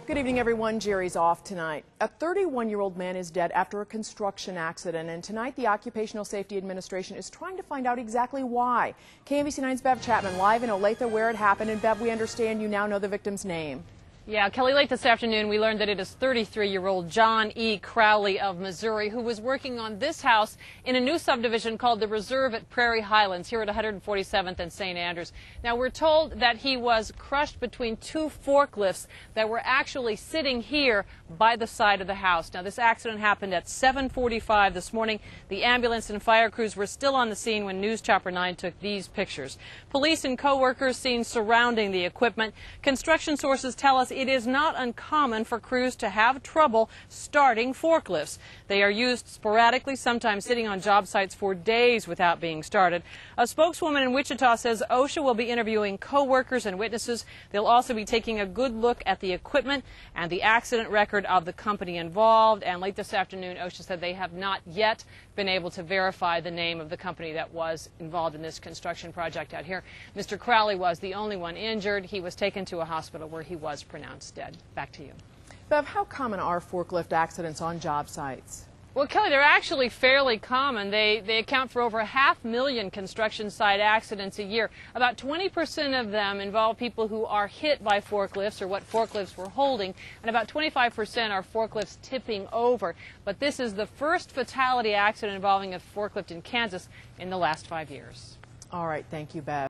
Good evening, everyone. Jerry's off tonight. A 31-year-old man is dead after a construction accident, and tonight the Occupational Safety Administration is trying to find out exactly why. KMBC 9's Bev Chapman live in Olathe where it happened, and Bev, we understand you now know the victim's name. Yeah, Kelly, late this afternoon we learned that it is 33-year-old John E. Crowley of Missouri, who was working on this house in a new subdivision called the Reserve at Prairie Highlands here at 147th and St. Andrews. Now, we're told that he was crushed between two forklifts that were actually sitting here by the side of the house. Now, this accident happened at 7:45 this morning. The ambulance and fire crews were still on the scene when News Chopper 9 took these pictures. Police and co-workers seen surrounding the equipment. Construction sources tell us it is not uncommon for crews to have trouble starting forklifts. They are used sporadically, sometimes sitting on job sites for days without being started. A spokeswoman in Wichita says OSHA will be interviewing co-workers and witnesses. They'll also be taking a good look at the equipment and the accident record of the company involved. And late this afternoon, OSHA said they have not yet been able to verify the name of the company that was involved in this construction project out here. Mr. Crowley was the only one injured. He was taken to a hospital where he was pronounced dead. Back to you. Bev, how common are forklift accidents on job sites? Well, Kelly, they're actually fairly common. They account for over 500,000 construction site accidents a year. About 20% of them involve people who are hit by forklifts or what forklifts were holding, and about 25% are forklifts tipping over. But this is the first fatality accident involving a forklift in Kansas in the last 5 years. All right, thank you, Bev.